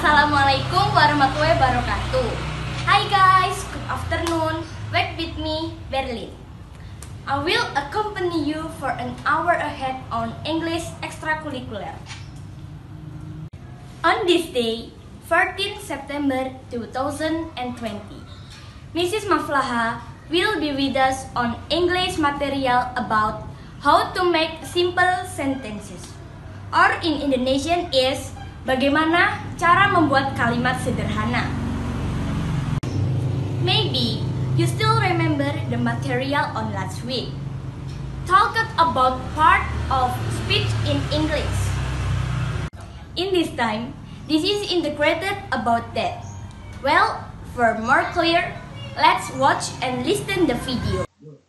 Assalamualaikum warahmatullahi wabarakatuh. Hi guys, good afternoon. Wait with me, Berlin. I will accompany you for an hour ahead on English extracurricular. On this day, 14 September 2020, Mrs. Maflaha will be with us on English material about how to make simple sentences. Or in Indonesian is bagaimana cara membuat kalimat sederhana. Maybe you still remember the material on last week. Talked about part of speech in English. In this time, this is integrated about that. Well, for more clear, let's watch and listen the video.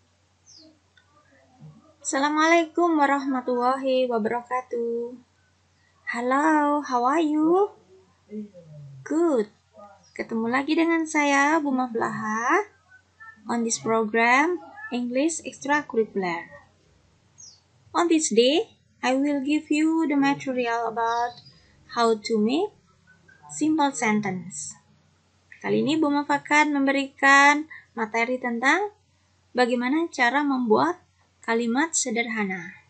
Assalamualaikum warahmatullahi wabarakatuh. Hello, how are you? Good. Ketemu lagi dengan saya, Bu Maflaha, on this program, English Extracurricular. On this day, I will give you the material about how to make simple sentence. Kali ini Bu Maf akan memberikan materi tentang bagaimana cara membuat kalimat sederhana.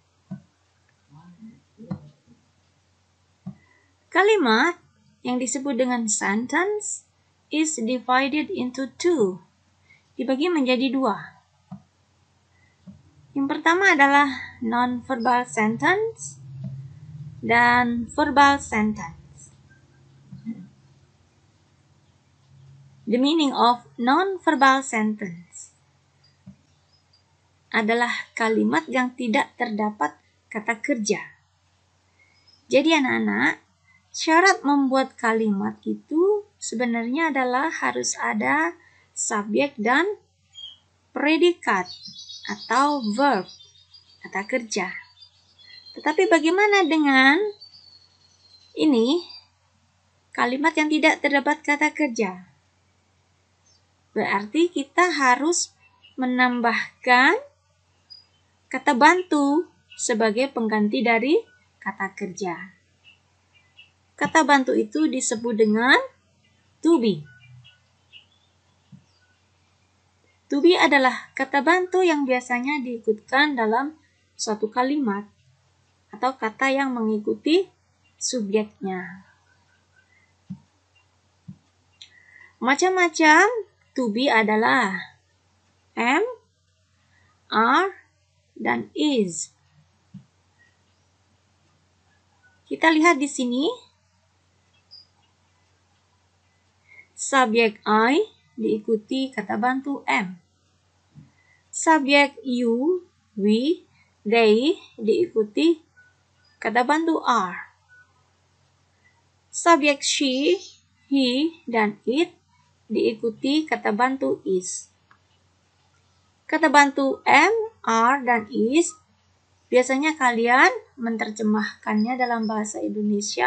Kalimat yang disebut dengan sentence is divided into two. Dibagi menjadi dua. Yang pertama adalah non-verbal sentence dan verbal sentence. The meaning of non-verbal sentence adalah kalimat yang tidak terdapat kata kerja. Jadi anak-anak, syarat membuat kalimat itu sebenarnya adalah harus ada subjek dan predikat atau verb, kata kerja. Tetapi bagaimana dengan ini, kalimat yang tidak terdapat kata kerja? Berarti kita harus menambahkan kata bantu sebagai pengganti dari kata kerja. Kata bantu itu disebut dengan to be. To be adalah kata bantu yang biasanya diikutkan dalam suatu kalimat atau kata yang mengikuti subjeknya. Macam-macam to be adalah am, are, dan is. Kita lihat di sini. Subjek I diikuti kata bantu am. Subjek you, we, they diikuti kata bantu are. Subjek she, he, dan it diikuti kata bantu is. Kata bantu am, are, dan is biasanya kalian menerjemahkannya dalam bahasa Indonesia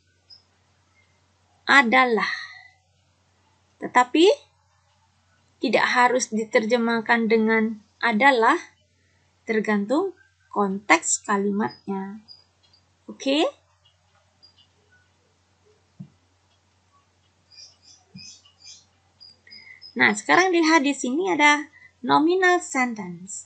adalah. Tetapi tidak harus diterjemahkan dengan adalah, tergantung konteks kalimatnya. Oke? Nah, sekarang dilihat di sini ada nominal sentence.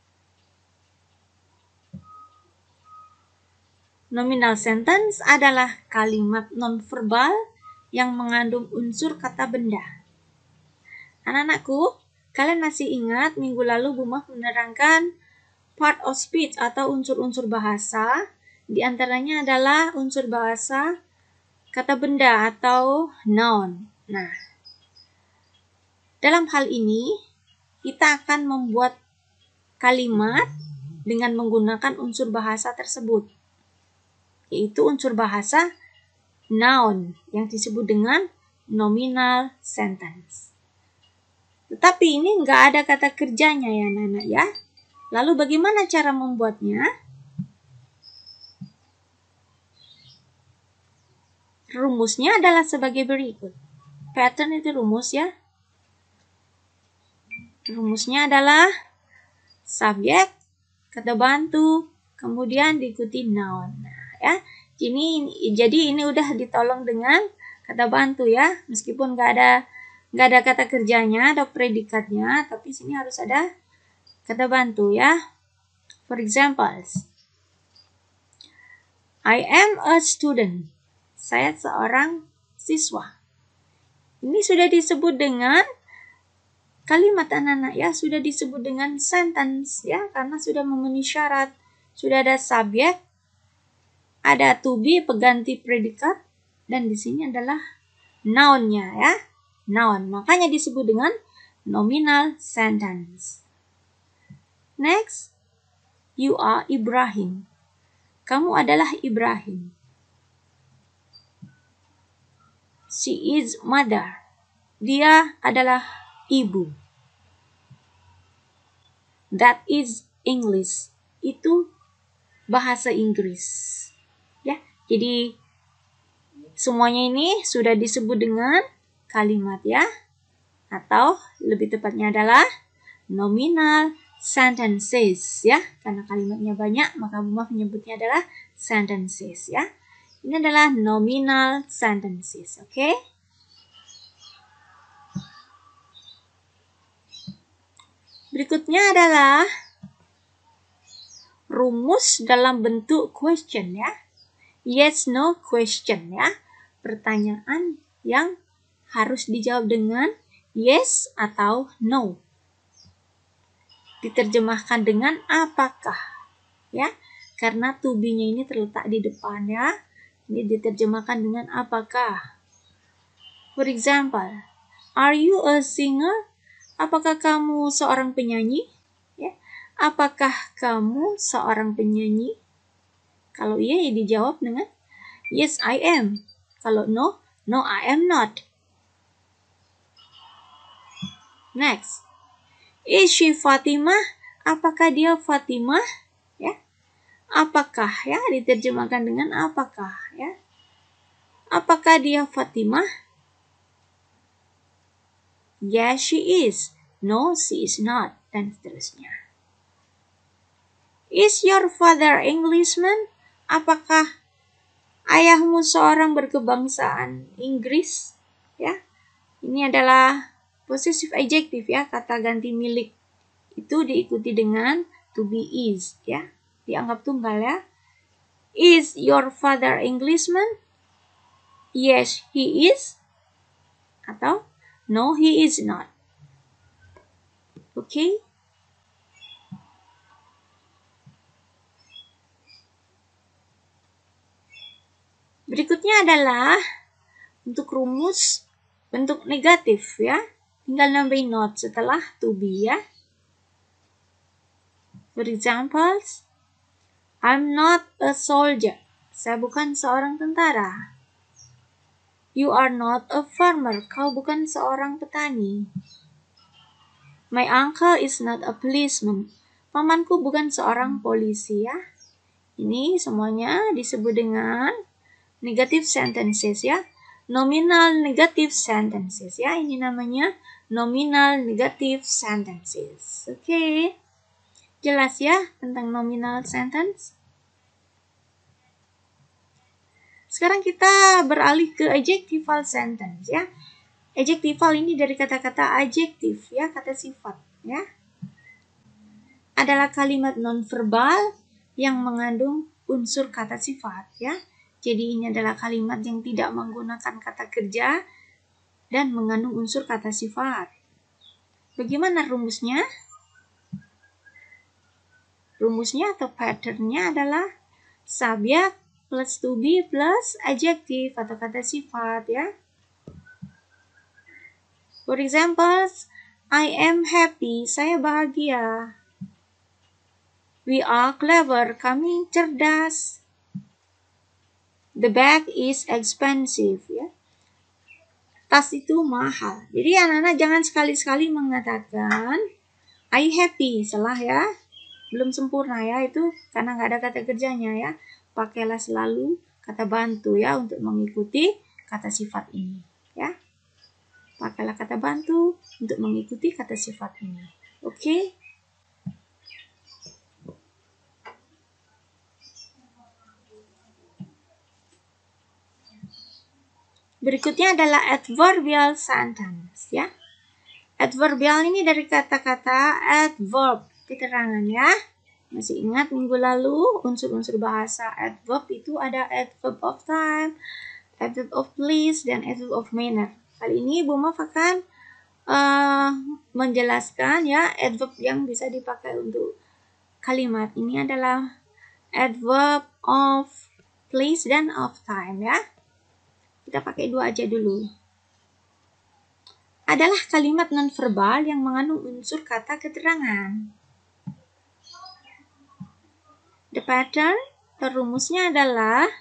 Nominal sentence adalah kalimat nonverbal yang mengandung unsur kata benda. Anak-anakku, kalian masih ingat minggu lalu Bu Maf menerangkan part of speech atau unsur-unsur bahasa. Di antaranya adalah unsur bahasa kata benda atau noun. Nah, dalam hal ini kita akan membuat kalimat dengan menggunakan unsur bahasa tersebut, yaitu unsur bahasa noun yang disebut dengan nominal sentence. Tetapi ini nggak ada kata kerjanya ya anak-anak ya. Lalu bagaimana cara membuatnya? Rumusnya adalah sebagai berikut. Pattern itu rumus ya. Rumusnya adalah subjek, kata bantu, kemudian diikuti noun. Nah, ya. Jadi ini udah ditolong dengan kata bantu ya, meskipun nggak ada kata kerjanya, ada predikatnya, tapi sini harus ada kata bantu ya. For examples, I am a student. Saya seorang siswa. Ini sudah disebut dengan kalimat anak-anak ya, sudah disebut dengan sentence ya, karena sudah memenuhi syarat. Sudah ada subjek, ada to be pengganti predikat, dan di sini adalah noun-nya ya. Noun, makanya disebut dengan nominal sentence. Next, you are Ibrahim. Kamu adalah Ibrahim. She is mother. Dia adalah ibu. That is English. Itu bahasa Inggris. Ya, jadi semuanya ini sudah disebut dengan kalimat ya. Atau lebih tepatnya adalah nominal sentences ya. Karena kalimatnya banyak, maka Buma menyebutnya adalah sentences ya. Ini adalah nominal sentences, oke? Berikutnya adalah rumus dalam bentuk question ya. Yes, no question ya. Pertanyaan yang harus dijawab dengan yes atau no. Diterjemahkan dengan apakah ya. Karena to be-nya ini terletak di depan ya. Ini diterjemahkan dengan apakah. For example, are you a singer? Apakah kamu seorang penyanyi? Ya. Apakah kamu seorang penyanyi? Kalau iya, ya dijawab dengan yes, I am. Kalau no, no, I am not. Next, is she Fatimah? Apakah dia Fatimah? Ya. Apakah ya, diterjemahkan dengan apakah ya. Apakah dia Fatimah? Yes, she is. No, she is not. Dan seterusnya. Is your father Englishman? Apakah ayahmu seorang berkebangsaan Inggris? Ya. Ini adalah possessive adjective ya, kata ganti milik. Itu diikuti dengan to be is ya. Dianggap tunggal ya. Is your father Englishman? Yes, he is. Atau no, he is not. Okay? Berikutnya adalah untuk rumus bentuk negatif ya. Tinggal nambahin not setelah to be ya. For example, I'm not a soldier. Saya bukan seorang tentara. You are not a farmer. Kau bukan seorang petani. My uncle is not a policeman. Pamanku bukan seorang polisi ya. Ini semuanya disebut dengan negative sentences ya. Nominal negative sentences ya. Ini namanya nominal negative sentences. Oke. Jelas ya tentang nominal sentence? Sekarang kita beralih ke adjectival sentence ya. Adjectival ini dari kata-kata adjektif ya, kata sifat ya. Adalah kalimat nonverbal yang mengandung unsur kata sifat ya. Jadi ini adalah kalimat yang tidak menggunakan kata kerja dan mengandung unsur kata sifat. Bagaimana rumusnya? Rumusnya atau patternnya adalah subjek plus to be plus adjektif atau kata sifat ya. For example, I am happy, saya bahagia. We are clever, kami cerdas. The bag is expensive ya. Tas itu mahal. Jadi anak-anak jangan sekali-sekali mengatakan I happy, salah ya. Belum sempurna ya, itu karena nggak ada kata kerjanya ya. Pakailah selalu kata bantu ya untuk mengikuti kata sifat ini ya. Pakailah kata bantu untuk mengikuti kata sifat ini. Oke? Berikutnya adalah adverbial sentence ya. Adverbial ini dari kata-kata adverb, keterangan ya. Masih ingat minggu lalu unsur-unsur bahasa adverb itu ada adverb of time, adverb of place, dan adverb of manner. Kali ini Bu Maf akan menjelaskan ya adverb yang bisa dipakai untuk kalimat. Ini adalah adverb of place dan of time ya. Kita pakai dua aja dulu. Adalah kalimat nonverbal yang mengandung unsur kata keterangan. The pattern, rumusnya adalah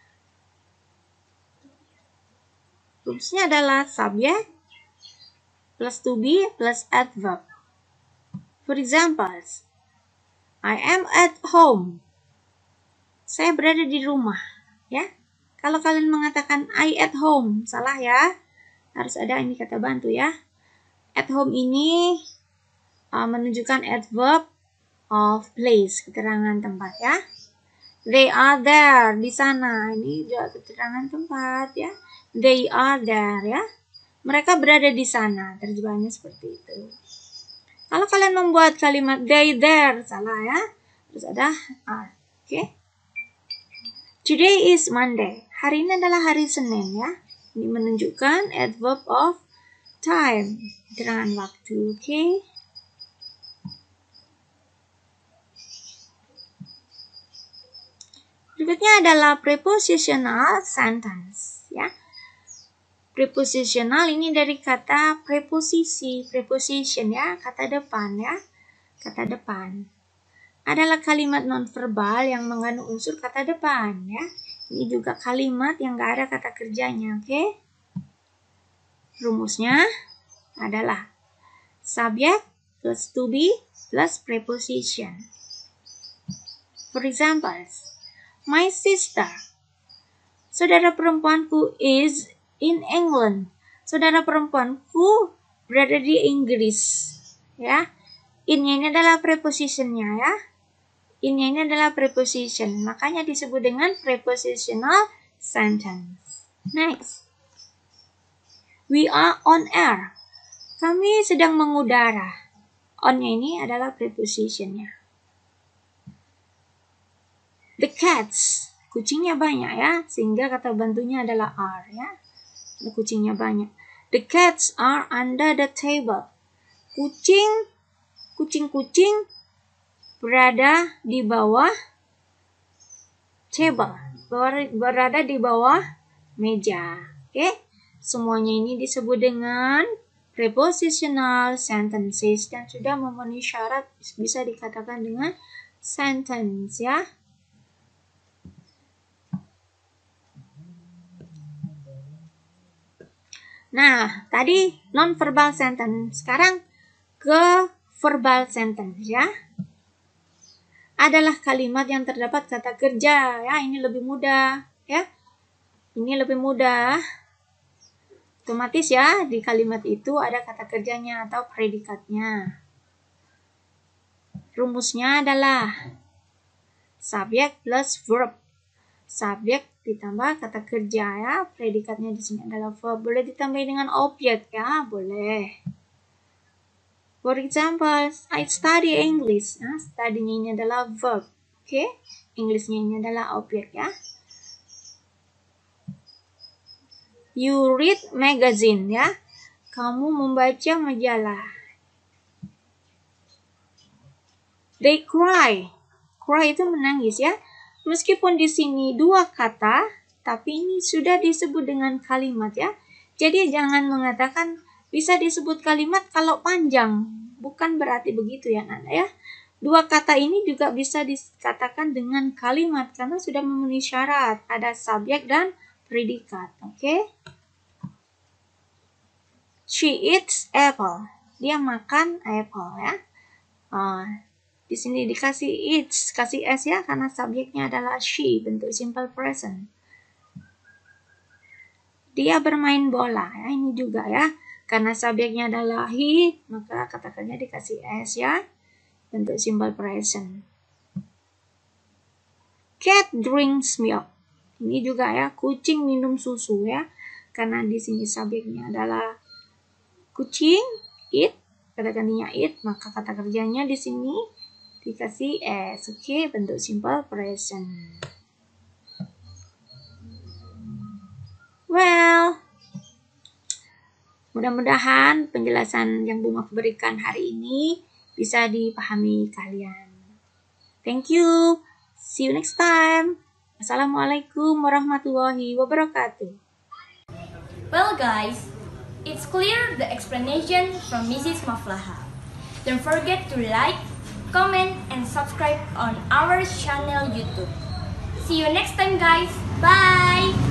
subject plus to be plus adverb. For example, I am at home. Saya berada di rumah, ya. Kalau kalian mengatakan I at home, salah ya. Harus ada ini kata bantu ya. At home ini menunjukkan adverb of place, keterangan tempat ya. They are there, di sana. Ini juga keterangan tempat ya. They are there ya. Mereka berada di sana. Terjemahannya seperti itu. Kalau kalian membuat kalimat they there, salah ya. Terus ada are. Oke. Today is Monday. Hari ini adalah hari Senin ya. Ini menunjukkan adverb of time, keterangan waktu. Oke. Berikutnya adalah prepositional sentence ya. Prepositional ini dari kata preposisi, preposition ya, kata depan ya. Kata depan. Adalah kalimat nonverbal yang mengandung unsur kata depan ya. Ini juga kalimat yang gak ada kata kerjanya, oke? Rumusnya adalah subject plus to be plus preposition. For example, my sister, saudara perempuanku is in England. Saudara perempuanku berada di Inggris. Ya. In-nya ini adalah prepositionnya ya. In-nya ini adalah preposition. Makanya disebut dengan prepositional sentence. Next. We are on air. Kami sedang mengudara. On-nya ini adalah prepositionnya. The cats. Kucingnya banyak ya. Sehingga kata bantunya adalah are ya. Kucingnya banyak. The cats are under the table. Kucing-kucing berada di bawah table. Berada di bawah meja. Oke? Semuanya ini disebut dengan prepositional sentences dan sudah memenuhi syarat bisa dikatakan dengan sentence ya. Nah, tadi non-verbal sentence. Sekarang ke verbal sentence ya. Adalah kalimat yang terdapat kata kerja ya. Ini lebih mudah ya. Ini lebih mudah. Otomatis ya, di kalimat itu ada kata kerjanya atau predikatnya. Rumusnya adalah subject plus verb. Subjek ditambah kata kerja ya, predikatnya di sini adalah verb. Boleh ditambahin dengan objek ya, boleh. For example, I study English. Nah, study-nya ini adalah verb. Oke, English-nya ini adalah objek ya. You read magazine ya. Kamu membaca majalah. They cry. Cry itu menangis ya. Meskipun di sini dua kata, tapi ini sudah disebut dengan kalimat ya. Jadi jangan mengatakan bisa disebut kalimat kalau panjang. Bukan berarti begitu ya Nanda ya. Dua kata ini juga bisa dikatakan dengan kalimat karena sudah memenuhi syarat. Ada subjek dan predikat. Oke? She eats apple. Dia makan apple ya. Di sini dikasih eats, kasih s ya karena subjeknya adalah she, bentuk simple present. Dia bermain bola ya, ini juga ya. Karena subjeknya adalah he, maka kata-katanya dikasih s ya, bentuk simple present. Cat drinks milk. Ini juga ya, kucing minum susu ya. karena di sini subjeknya adalah kucing, eat, kata gantinya eat, maka kata kerjanya di sini dikasih s. Oke, bentuk simple present. Well, mudah-mudahan penjelasan yang Bu Maf berikan hari ini bisa dipahami kalian. Thank you. See you next time. Assalamualaikum warahmatullahi wabarakatuh. Well guys, it's clear the explanation from Mrs. Maflaha. Don't forget to like, comment, and subscribe on our channel YouTube. See you next time guys. Bye!